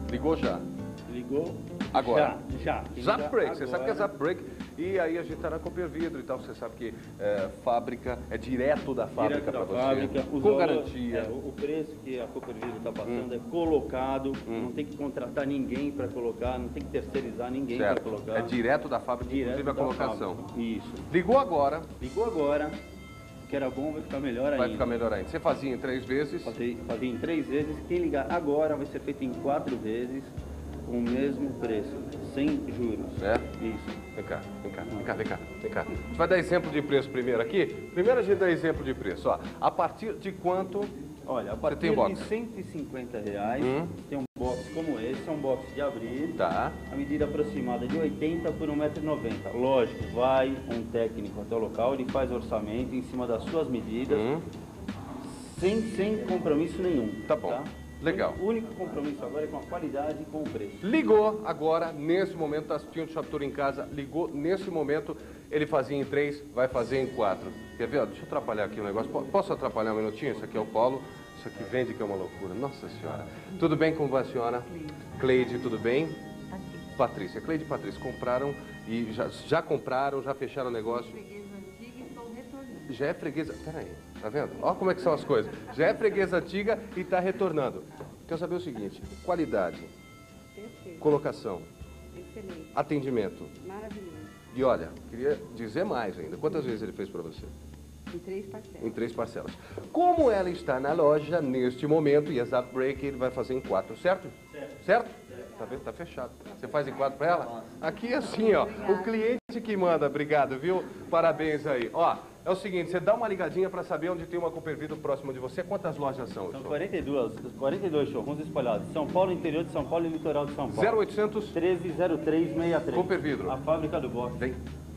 Ligou já. Ligou? Agora. Já. Zap Break, você sabe que é Zap Break. E aí a gente tá na Cooper Vidro e tal. Você sabe que fábrica, é direto da fábrica para você. Fábrica, com garantia. O preço que a Cooper Vidro está passando é colocado. Não tem que contratar ninguém para colocar, não tem que terceirizar ninguém para colocar. É direto da fábrica, inclusive a colocação. Fábrica. Isso. Ligou agora. Ligou agora. Que era bom, vai ficar melhor ainda. Vai ficar melhor ainda. Você fazia em 3 vezes? Fazia em 3 vezes. Quem ligar agora vai ser feito em 4 vezes, com o mesmo preço, sem juros. É? Isso. Vem cá. A gente vai dar exemplo de preço primeiro aqui. Primeiro a gente dá exemplo de preço. Ó, a partir de quanto? Olha, a partir de R$150 tem um box como esse, é um box de abrir. Tá. A medida aproximada de 80 por 1,90 m. Lógico, vai um técnico até o local, ele faz orçamento em cima das suas medidas, sem compromisso nenhum. Tá bom. Tá? Legal. O único compromisso agora é com a qualidade e com o preço. Ligou agora, nesse momento, está assistindo o Shop Tour em casa, ligou nesse momento, ele fazia em 3, vai fazer em 4. Quer ver? Deixa eu atrapalhar aqui o negócio. Posso atrapalhar um minutinho? Isso aqui é o Polo, isso aqui vende que é uma loucura. Nossa Senhora. Tudo bem com a senhora? Cleide, tudo bem? Patrícia. Cleide e Patrícia compraram e já compraram, já fecharam o negócio. Já é freguesa... Peraí, tá vendo? Olha como é que são as coisas. Já é freguesa antiga e está retornando. Quero saber o seguinte, qualidade, colocação, excelente, atendimento. maravilhoso. E olha, queria dizer mais ainda. Quantas vezes ele fez para você? Em 3 parcelas. Em 3 parcelas. Como ela está na loja neste momento e a Zap Break ele vai fazer em 4, certo? Certo? Tá vendo? Tá fechado. Você faz em 4 para ela? Aqui assim, ó. O cliente que manda. Obrigado, viu? Parabéns aí. Ó, é o seguinte, você dá uma ligadinha para saber onde tem uma Cooper Vidro próximo de você. Quantas lojas são? São 42 showrooms espalhados. São Paulo, interior de São Paulo e litoral de São Paulo. 0800 130363. Cooper Vidro. A fábrica do box. Vem.